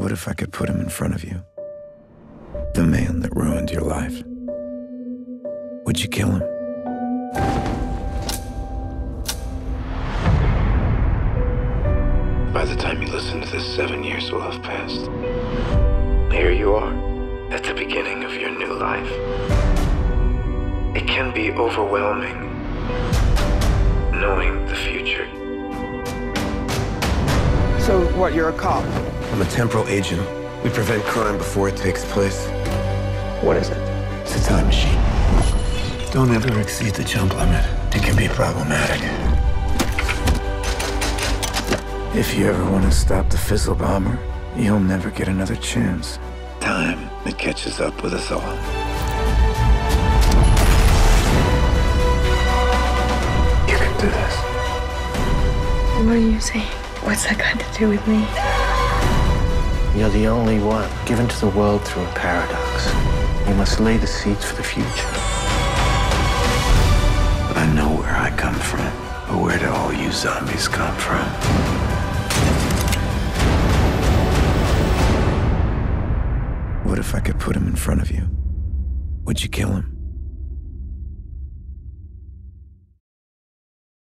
What if I could put him in front of you? The man that ruined your life. Would you kill him? By the time you listen to this, 7 years will have passed. Here you are, at the beginning of your new life. It can be overwhelming, knowing the future. So what, you're a cop? I'm a temporal agent. We prevent crime before it takes place. What is it? It's a time machine. Don't ever exceed the jump limit. It can be problematic. If you ever want to stop the Fizzle Bomber, you'll never get another chance. Time, it catches up with us all. You can do this. What are you saying? What's that got to do with me? You're the only one given to the world through a paradox. You must lay the seeds for the future. I know where I come from, but where do all you zombies come from? What if I could put him in front of you? Would you kill him?